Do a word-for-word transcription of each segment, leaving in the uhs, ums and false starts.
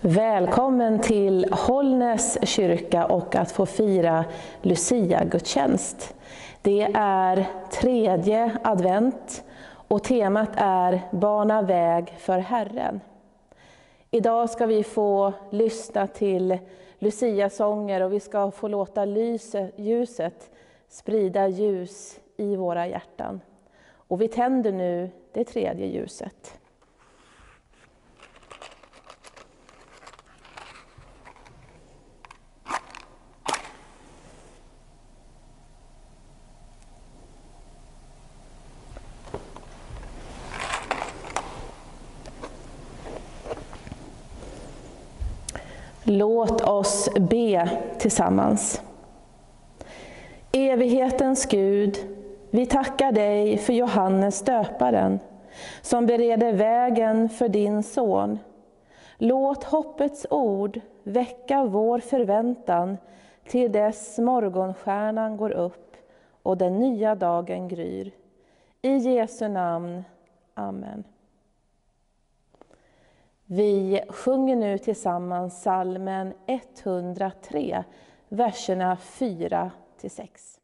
Välkommen till Hållnäs kyrka och att få fira Lucia-gudstjänst. Det är tredje advent och temat är Bana väg för Herren. Idag ska vi få lyssna till Lucia-sånger och vi ska få låta lyset, ljuset sprida ljus i våra hjärtan. Och vi tänder nu det tredje ljuset. Låt oss be tillsammans. Evighetens Gud, vi tackar dig för Johannes döparen, som bereder vägen för din son. Låt hoppets ord väcka vår förväntan till dess morgonstjärnan går upp och den nya dagen gryr. I Jesu namn. Amen. Vi sjunger nu tillsammans psalmen etthundratre, verserna fyra till sex.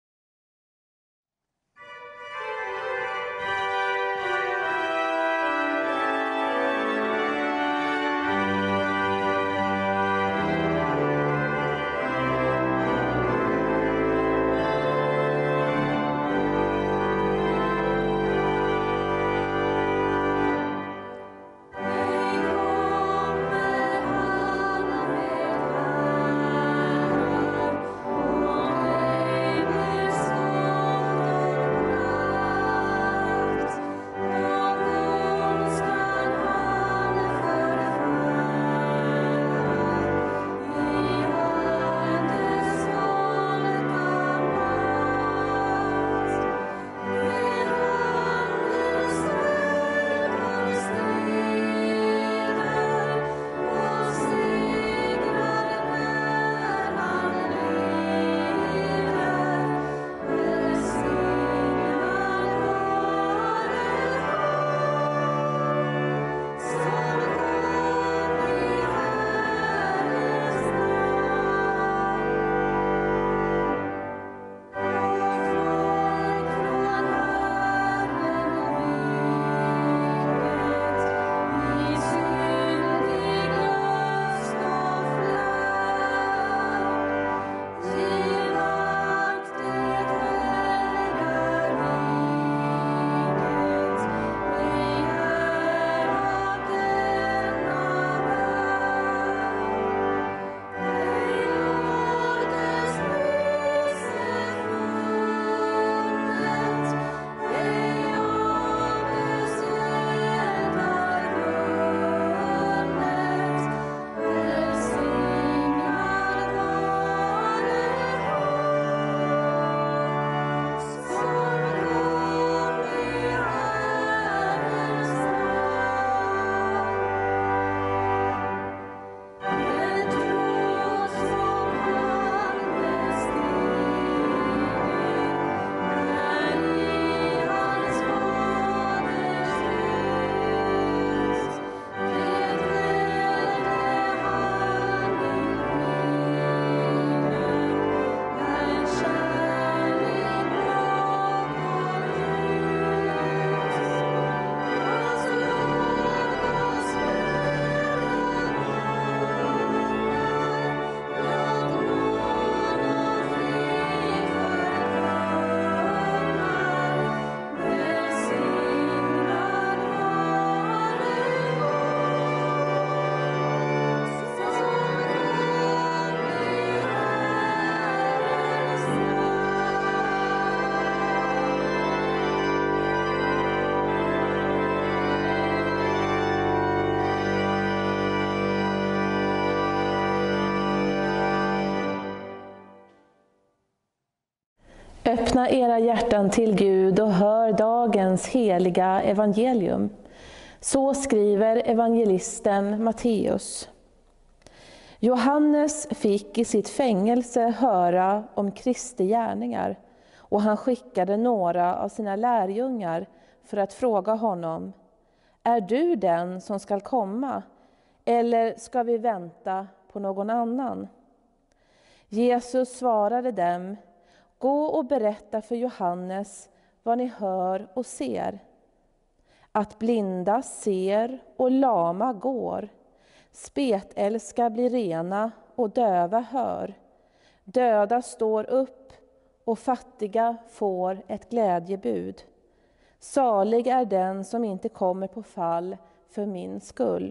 Öppna era hjärtan till Gud och hör dagens heliga evangelium. Så skriver evangelisten Matteus. Johannes fick i sitt fängelse höra om Kristi gärningar, och han skickade några av sina lärjungar för att fråga honom: Är du den som skall komma, eller ska vi vänta på någon annan? Jesus svarade dem: gå och berätta för Johannes vad ni hör och ser. Att blinda ser och lama går, spetälska blir rena och döva hör. Döda står upp och fattiga får ett glädjebud. Salig är den som inte kommer på fall för min skull.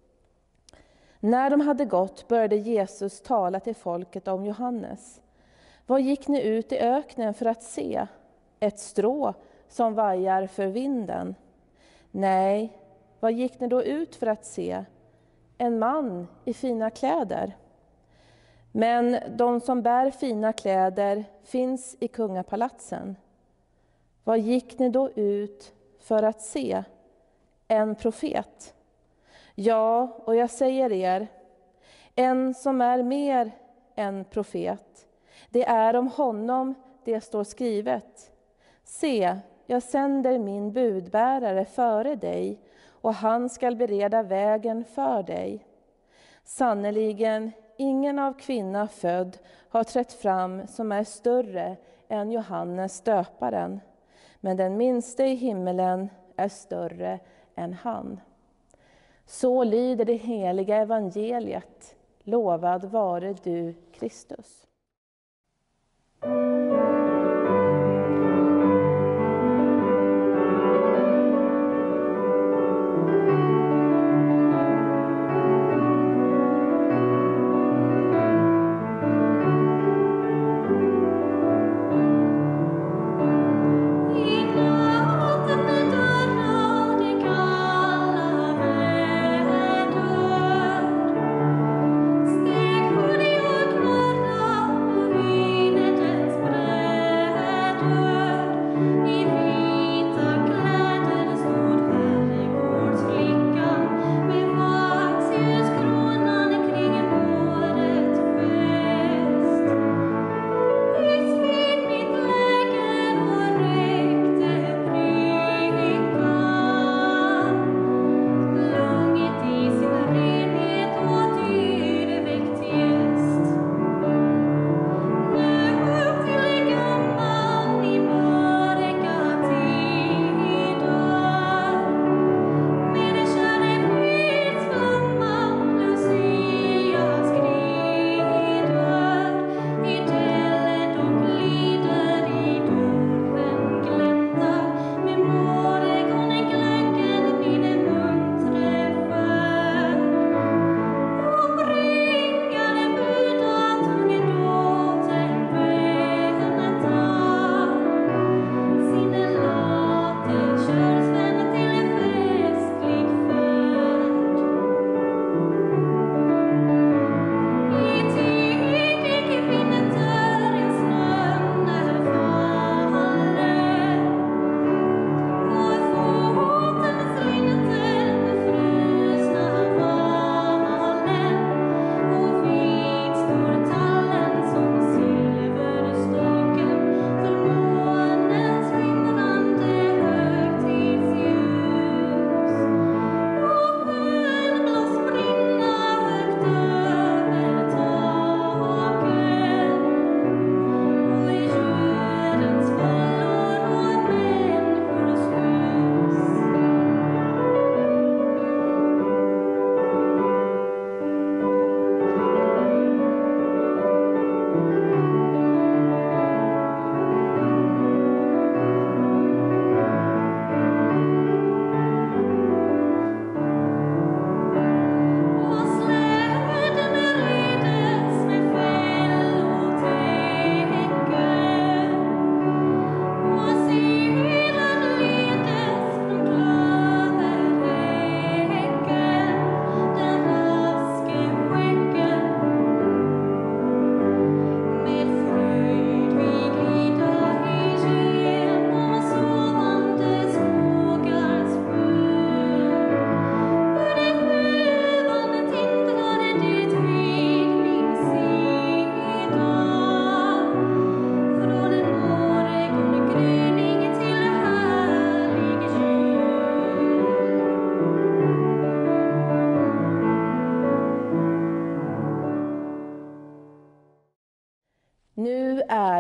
När de hade gått började Jesus tala till folket om Johannes. Vad gick ni ut i öknen för att se? Ett strå som vajar för vinden? Nej, vad gick ni då ut för att se? En man i fina kläder? Men de som bär fina kläder finns i kungapalatsen. Vad gick ni då ut för att se? En profet? Ja, och jag säger er, en som är mer än profet. Det är om honom det står skrivet. Se, jag sänder min budbärare före dig, och han skall bereda vägen för dig. Sannoliken, ingen av kvinna född har trätt fram som är större än Johannes döparen, men den minste i himmelen är större än han. Så lyder det heliga evangeliet. Lovad vare du, Kristus. Steg på det och knorra och vinet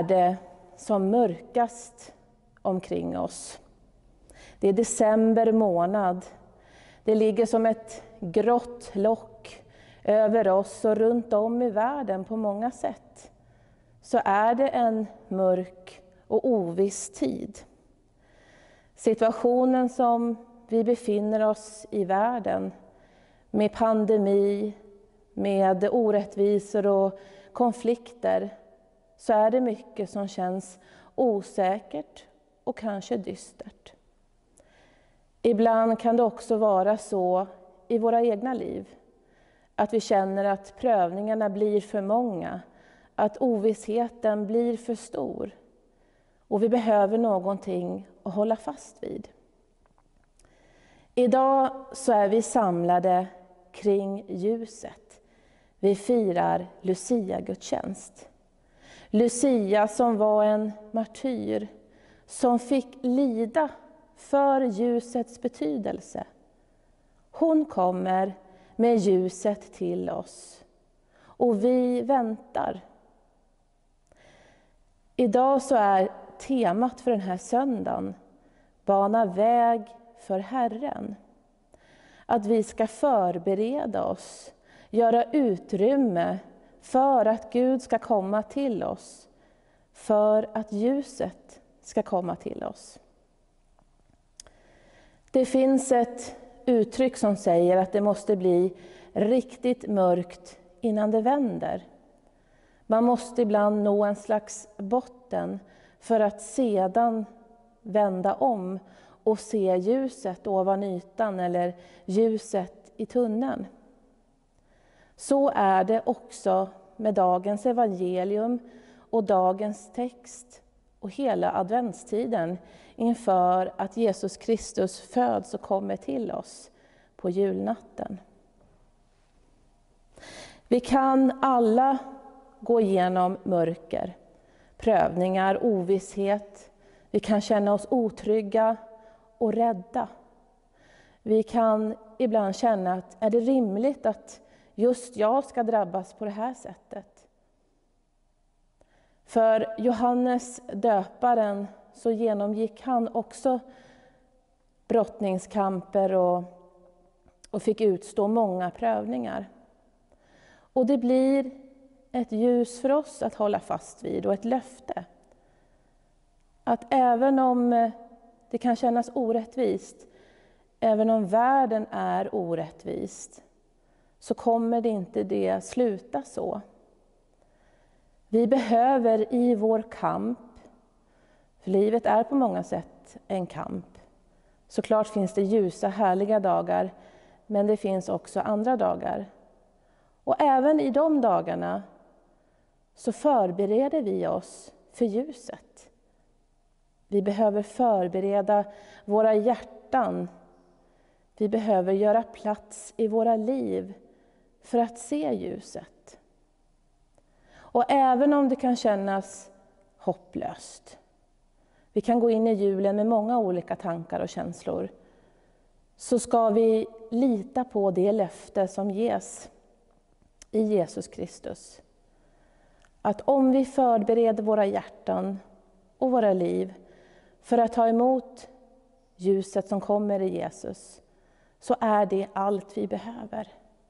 är det som mörkast omkring oss. Det är december månad. Det ligger som ett grått lock över oss och runt om i världen på många sätt. Så är det en mörk och oviss tid. Situationen som vi befinner oss i världen med pandemi, med orättvisor och konflikter, så är det mycket som känns osäkert och kanske dystert. Ibland kan det också vara så i våra egna liv att vi känner att prövningarna blir för många, att ovissheten blir för stor och vi behöver någonting att hålla fast vid. Idag så är vi samlade kring ljuset. Vi firar Lucia-gudstjänst. Lucia som var en martyr som fick lida för ljusets betydelse. Hon kommer med ljuset till oss och vi väntar. Idag så är temat för den här söndagen bana väg för Herren. Att vi ska förbereda oss, göra utrymme för att Gud ska komma till oss, för att ljuset ska komma till oss. Det finns ett uttryck som säger att det måste bli riktigt mörkt innan det vänder. Man måste ibland nå en slags botten för att sedan vända om och se ljuset ovan ytan eller ljuset i tunneln. Så är det också med dagens evangelium och dagens text och hela adventstiden inför att Jesus Kristus föds och kommer till oss på julnatten. Vi kan alla gå igenom mörker, prövningar, ovisshet. Vi kan känna oss otrygga och rädda. Vi kan ibland känna att är det rimligt att just jag ska drabbas på det här sättet? För Johannes döparen så genomgick han också brottningskamper och, och fick utstå många prövningar. Och det blir ett ljus för oss att hålla fast vid och ett löfte. Att även om det kan kännas orättvist, även om världen är orättvist, så kommer det inte det sluta så. Vi behöver i vår kamp, för livet är på många sätt en kamp. Såklart finns det ljusa, härliga dagar, men det finns också andra dagar. Och även i de dagarna så förbereder vi oss för ljuset. Vi behöver förbereda våra hjärtan. Vi behöver göra plats i våra liv för att se ljuset. Och även om det kan kännas hopplöst, vi kan gå in i julen med många olika tankar och känslor, så ska vi lita på det löfte som ges i Jesus Kristus. Att om vi förbereder våra hjärtan och våra liv för att ta emot ljuset som kommer i Jesus, så är det allt vi behöver.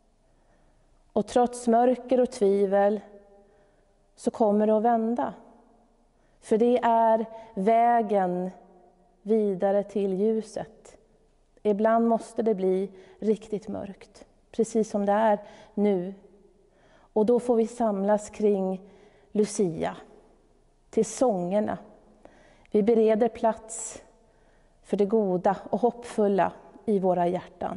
Och trots mörker och tvivel så kommer det att vända. För det är vägen vidare till ljuset. Ibland måste det bli riktigt mörkt, precis som det är nu. Och då får vi samlas kring Lucia, till sångerna. Vi bereder plats för det goda och hoppfulla i våra hjärtan.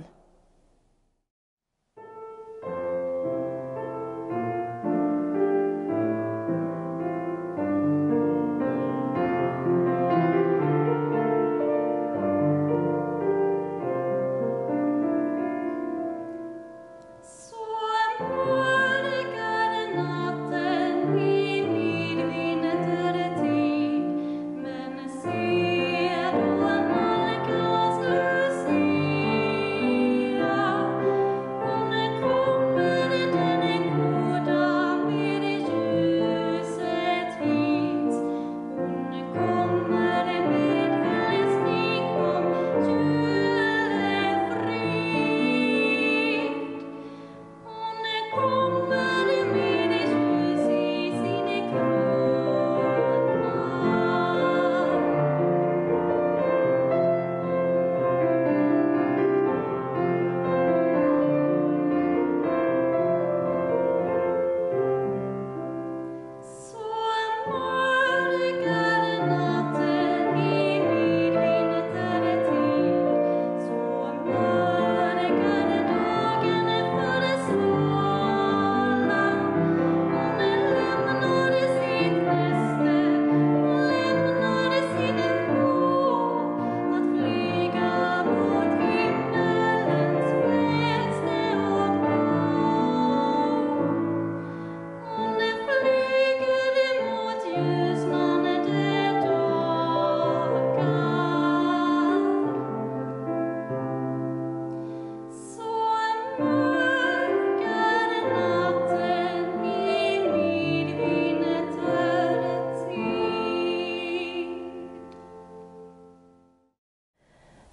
Se då nalkas Lucia.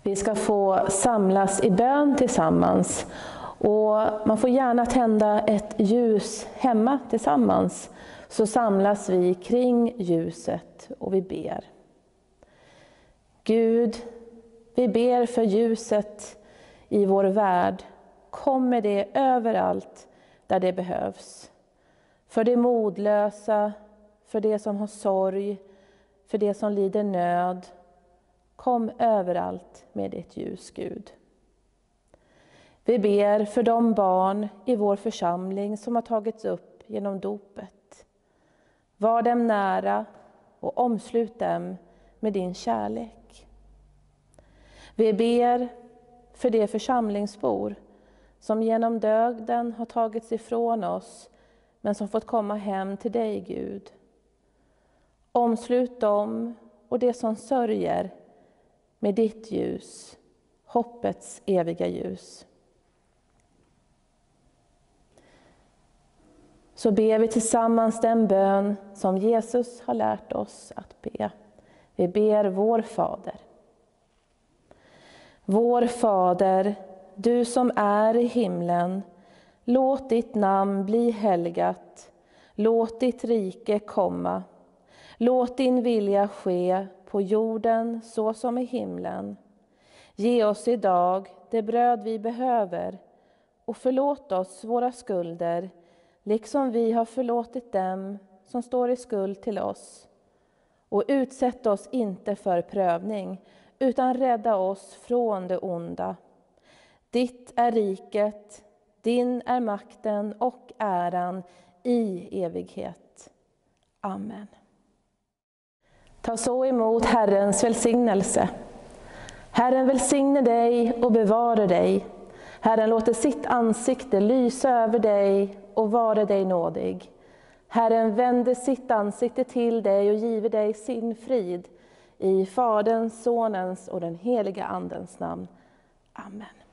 Vi ska få samlas i bön tillsammans. Och man får gärna tända ett ljus hemma tillsammans. Så samlas vi kring ljuset och vi ber. Gud, vi ber för ljuset i vår värld. Kom med det överallt där det behövs. För det modlösa, för det som har sorg, för det som lider nöd. Kom överallt med ditt ljus, Gud. Vi ber för de barn i vår församling som har tagits upp genom dopet. Var dem nära och omslut dem med din kärlek. Vi ber för de församlingsbor som genom döden har tagits ifrån oss men som fått komma hem till dig, Gud. Omslut dem och det som sörjer med ditt ljus, hoppets eviga ljus. Så ber vi tillsammans den bön som Jesus har lärt oss att be. Vi ber vår Fader. Vår Fader, du som är i himlen, låt ditt namn bli helgat. Låt ditt rike komma. Låt din vilja ske på jorden så som i himlen. Ge oss idag det bröd vi behöver och förlåt oss våra skulder, liksom vi har förlåtit dem som står i skuld till oss. Och utsätt oss inte för prövning, utan rädda oss från det onda. Ditt är riket, din är makten och äran i evighet. Amen. Ta så emot Herrens välsignelse. Herren välsigne dig och bevara dig. Herren låter sitt ansikte lysa över dig och vare dig nådig. Herren vände sitt ansikte till dig och give dig sin frid. I Faderns, Sonens och den heliga Andens namn. Amen.